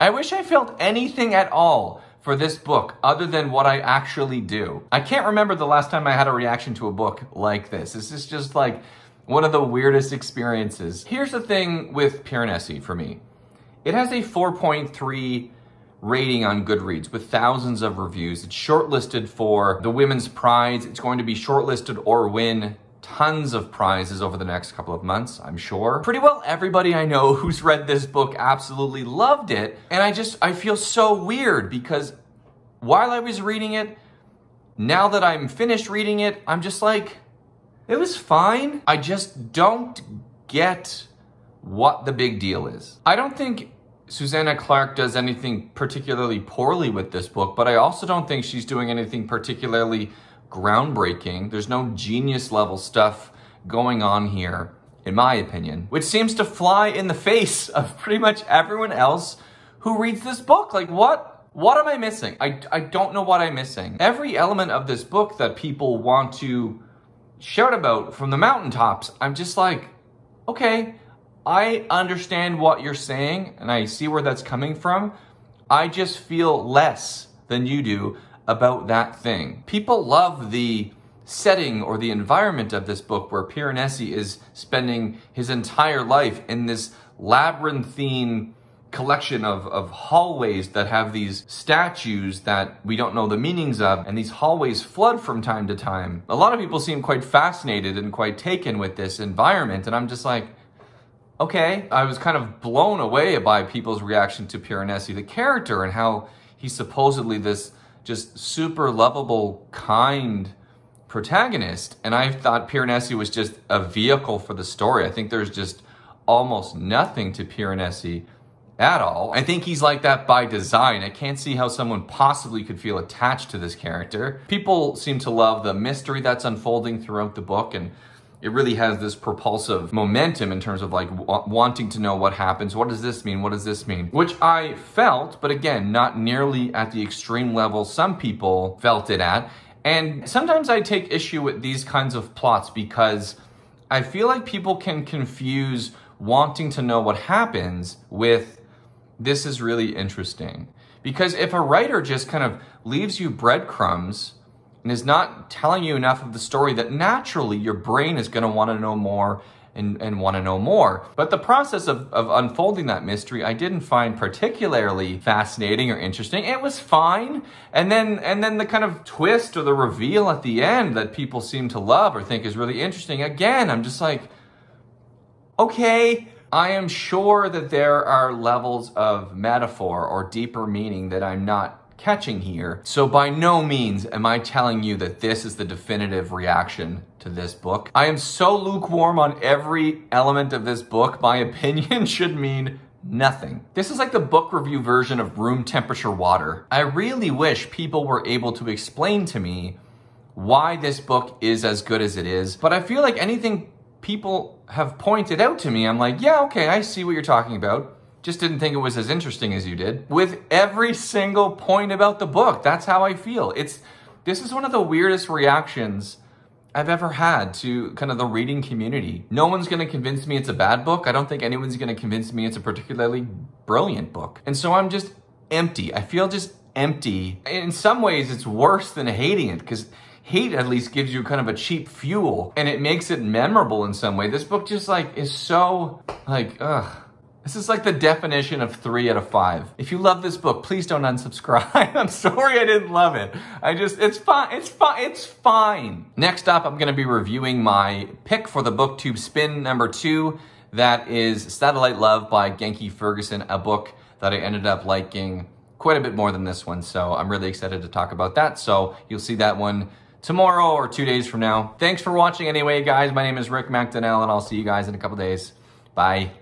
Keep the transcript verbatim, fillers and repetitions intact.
I wish I felt anything at all for this book other than what I actually do. I can't remember the last time I had a reaction to a book like this. This is just like one of the weirdest experiences. Here's the thing with Piranesi for me. It has a four point three rating on Goodreads with thousands of reviews. It's shortlisted for the Women's Prize. It's going to be shortlisted or win tons of prizes over the next couple of months, I'm sure. Pretty well everybody I know who's read this book absolutely loved it. And I just, I feel so weird because while I was reading it, now that I'm finished reading it, I'm just like, it was fine. I just don't get what the big deal is. I don't think Susanna Clarke does anything particularly poorly with this book, but I also don't think she's doing anything particularly groundbreaking. There's no genius level stuff going on here, in my opinion, which seems to fly in the face of pretty much everyone else who reads this book. Like, what? What am I missing? I, I don't know what I'm missing. Every element of this book that people want to shout about from the mountaintops, I'm just like, okay, I understand what you're saying and I see where that's coming from. I just feel less than you do about that thing. People love the setting or the environment of this book where Piranesi is spending his entire life in this labyrinthine collection of, of hallways that have these statues that we don't know the meanings of, and these hallways flood from time to time. A lot of people seem quite fascinated and quite taken with this environment, and I'm just like, okay. I was kind of blown away by people's reaction to Piranesi, the character, and how he's supposedly this just super lovable, kind protagonist. And I thought Piranesi was just a vehicle for the story. I think there's just almost nothing to Piranesi at all. I think he's like that by design. I can't see how someone possibly could feel attached to this character. People seem to love the mystery that's unfolding throughout the book, and it really has this propulsive momentum in terms of like w wanting to know what happens. What does this mean? What does this mean? Which I felt, but again, not nearly at the extreme level some people felt it at. And sometimes I take issue with these kinds of plots because I feel like people can confuse wanting to know what happens with this is really interesting. Because if a writer just kind of leaves you breadcrumbs and is not telling you enough of the story, that naturally your brain is going to want to know more and, and want to know more. But the process of, of unfolding that mystery, I didn't find particularly fascinating or interesting. It was fine. And then, and then the kind of twist or the reveal at the end that people seem to love or think is really interesting. Again, I'm just like, okay, I am sure that there are levels of metaphor or deeper meaning that I'm not catching here. So by no means am I telling you that this is the definitive reaction to this book. I am so lukewarm on every element of this book, my opinion should mean nothing. This is like the book review version of room temperature water. I really wish people were able to explain to me why this book is as good as it is, but I feel like anything people have pointed out to me, I'm like, yeah, okay, I see what you're talking about. Just didn't think it was as interesting as you did. With every single point about the book, that's how I feel. It's, this is one of the weirdest reactions I've ever had to kind of the reading community. No one's gonna convince me it's a bad book. I don't think anyone's gonna convince me it's a particularly brilliant book. And so I'm just empty. I feel just empty. In some ways, it's worse than hating it, because hate at least gives you kind of a cheap fuel and it makes it memorable in some way. This book just like is so like, ugh. This is like the definition of three out of five. If you love this book, please don't unsubscribe. I'm sorry I didn't love it. I just, it's fine, it's fine, it's fine. Next up, I'm gonna be reviewing my pick for the BookTube spin number two. That is Satellite Love by Genki Ferguson, a book that I ended up liking quite a bit more than this one. So I'm really excited to talk about that. So you'll see that one tomorrow or two days from now. Thanks for watching anyway, guys. My name is Rick McDonnell and I'll see you guys in a couple days. Bye.